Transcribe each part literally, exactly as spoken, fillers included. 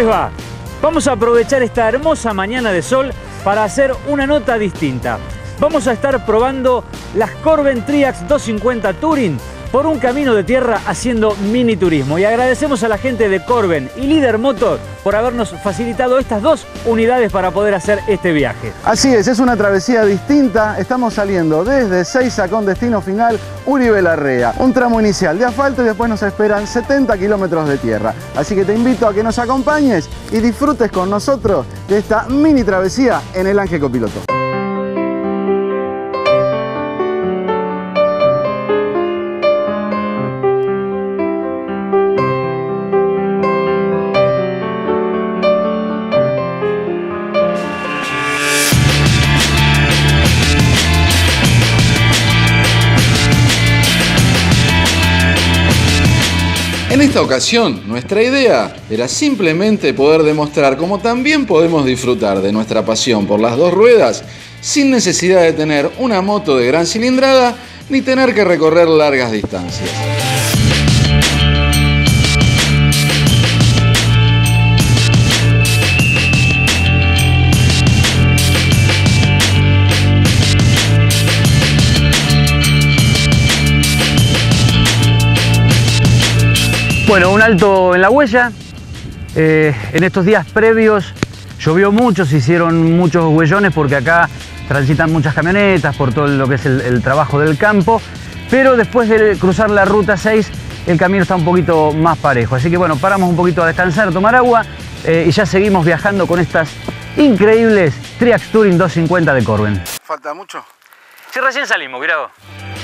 les va? Vamos a aprovechar esta hermosa mañana de sol para hacer una nota distinta. Vamos a estar probando las Corben Triax doscientos cincuenta Touring por un camino de tierra haciendo mini turismo. Y agradecemos a la gente de Corben y Líder Motor por habernos facilitado estas dos unidades para poder hacer este viaje. Así es, es una travesía distinta. Estamos saliendo desde Seiza con destino final Uribe Larrea. Un tramo inicial de asfalto y después nos esperan setenta kilómetros de tierra. Así que te invito a que nos acompañes y disfrutes con nosotros de esta mini travesía en el Ángel Copiloto. En esta ocasión, nuestra idea era simplemente poder demostrar cómo también podemos disfrutar de nuestra pasión por las dos ruedas sin necesidad de tener una moto de gran cilindrada ni tener que recorrer largas distancias. Bueno, un alto en la huella. Eh, en estos días previos llovió mucho, se hicieron muchos huellones porque acá transitan muchas camionetas por todo lo que es el, el trabajo del campo, pero después de cruzar la ruta seis el camino está un poquito más parejo. Así que bueno, paramos un poquito a descansar, a tomar agua eh, y ya seguimos viajando con estas increíbles Triax Touring doscientos cincuenta de Corben. ¿Falta mucho? Sí, recién salimos, mirá vos.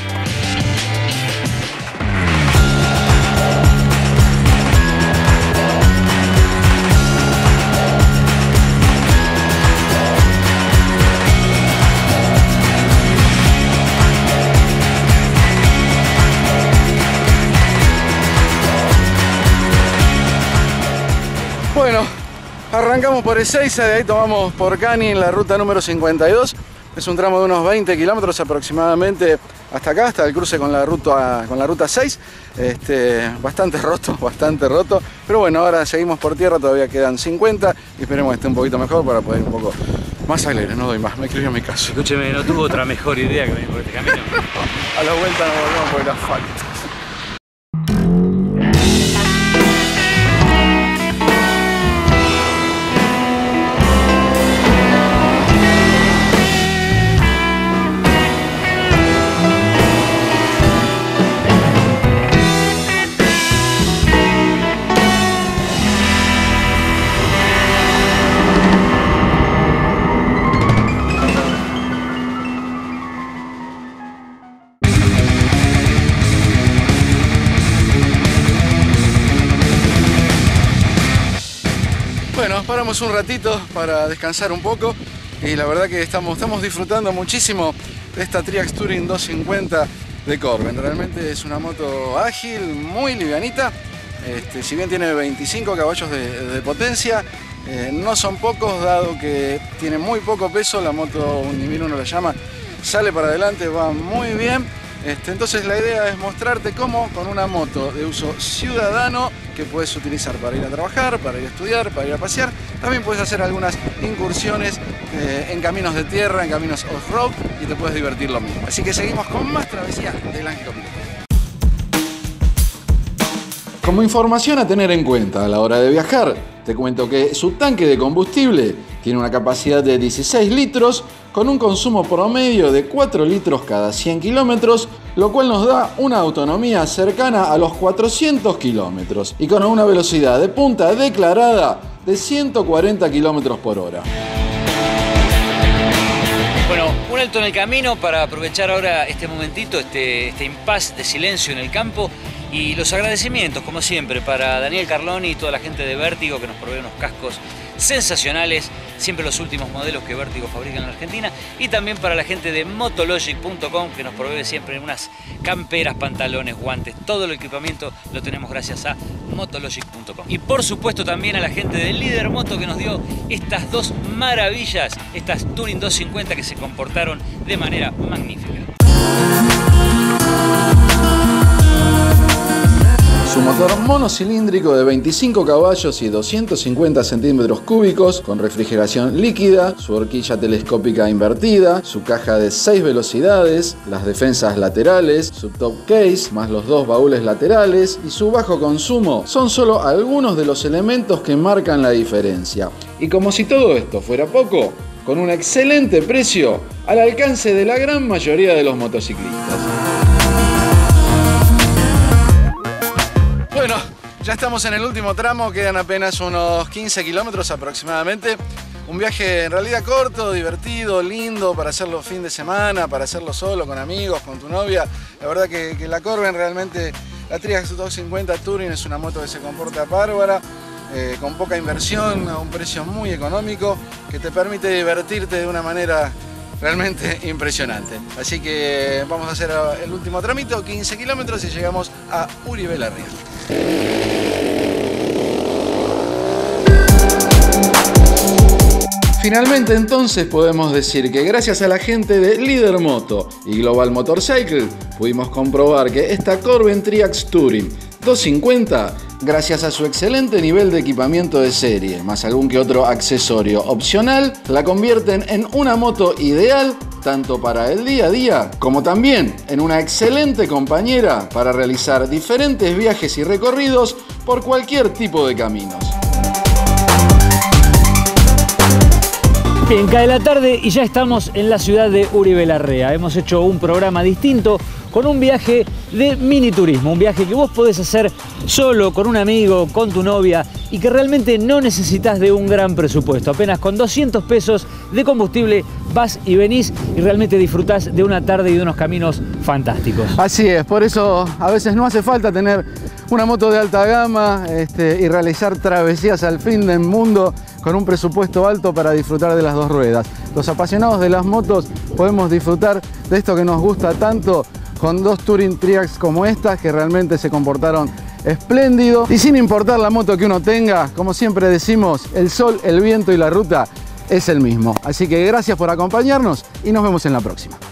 Bueno, arrancamos por Ezeiza, de ahí tomamos por Cani en la ruta número cincuenta y dos. Es un tramo de unos veinte kilómetros aproximadamente hasta acá, hasta el cruce con la ruta, con la ruta seis. Este, bastante roto, bastante roto. Pero bueno, ahora seguimos por tierra, todavía quedan cincuenta y esperemos que esté un poquito mejor para poder ir un poco más alegre. No doy más, me escribió mi caso. Escúcheme, no tuvo otra mejor idea que venir por este camino. A la vuelta nos volvemos por el asfalto. Bueno, paramos un ratito para descansar un poco y la verdad que estamos, estamos disfrutando muchísimo de esta Triax Touring doscientos cincuenta de Corben. Realmente es una moto ágil, muy livianita. Este, si bien tiene veinticinco caballos de, de potencia, eh, no son pocos dado que tiene muy poco peso. La moto, ni bien uno la llama, sale para adelante, va muy bien. Este, entonces la idea es mostrarte cómo con una moto de uso ciudadano que puedes utilizar para ir a trabajar, para ir a estudiar, para ir a pasear, también puedes hacer algunas incursiones eh, en caminos de tierra, en caminos off-road y te puedes divertir lo mismo. Así que seguimos con más travesías del Ángel Copiloto. Como información a tener en cuenta a la hora de viajar, te cuento que su tanque de combustible tiene una capacidad de dieciséis litros con un consumo promedio de cuatro litros cada cien kilómetros, lo cual nos da una autonomía cercana a los cuatrocientos kilómetros y con una velocidad de punta declarada de ciento cuarenta kilómetros por hora. Bueno, un alto en el camino para aprovechar ahora este momentito, este, este impasse de silencio en el campo. Y los agradecimientos, como siempre, para Daniel Carloni y toda la gente de Vértigo que nos provee unos cascos sensacionales, siempre los últimos modelos que Vértigo fabrica en la Argentina. Y también para la gente de Motologic punto com que nos provee siempre unas camperas, pantalones, guantes. Todo el equipamiento lo tenemos gracias a Motologic punto com. Y por supuesto también a la gente de Líder Moto que nos dio estas dos maravillas, estas Touring doscientos cincuenta que se comportaron de manera magnífica. Su motor monocilíndrico de veinticinco caballos y doscientos cincuenta centímetros cúbicos con refrigeración líquida, su horquilla telescópica invertida, su caja de seis velocidades, las defensas laterales, su top case más los dos baúles laterales y su bajo consumo son solo algunos de los elementos que marcan la diferencia. Y como si todo esto fuera poco, con un excelente precio al alcance de la gran mayoría de los motociclistas. Bueno, ya estamos en el último tramo, quedan apenas unos quince kilómetros aproximadamente. Un viaje en realidad corto, divertido, lindo, para hacerlo fin de semana, para hacerlo solo, con amigos, con tu novia. La verdad que, que la Corben realmente, la Triax doscientos cincuenta Touring es una moto que se comporta bárbara, eh, con poca inversión, a un precio muy económico, que te permite divertirte de una manera realmente impresionante. Así que vamos a hacer el último tramito, quince kilómetros, y llegamos a Uribe Larrea. Finalmente entonces podemos decir que gracias a la gente de Líder Moto y Global Motorcycle pudimos comprobar que esta Corben Triax Touring doscientos cincuenta, gracias a su excelente nivel de equipamiento de serie, más algún que otro accesorio opcional, la convierten en una moto ideal tanto para el día a día como también en una excelente compañera para realizar diferentes viajes y recorridos por cualquier tipo de caminos. Bien, cae la tarde y ya estamos en la ciudad de Uribe Larrea. Hemos hecho un programa distinto con un viaje de mini turismo, un viaje que vos podés hacer solo, con un amigo, con tu novia, y que realmente no necesitas de un gran presupuesto. Apenas con doscientos pesos de combustible vas y venís y realmente disfrutás de una tarde y de unos caminos fantásticos. Así es, por eso a veces no hace falta tener una moto de alta gama este, y realizar travesías al fin del mundo con un presupuesto alto para disfrutar de las dos ruedas. Los apasionados de las motos podemos disfrutar de esto que nos gusta tanto con dos Touring Triax como estas, que realmente se comportaron espléndido. Y sin importar la moto que uno tenga, como siempre decimos, el sol, el viento y la ruta es el mismo. Así que gracias por acompañarnos y nos vemos en la próxima.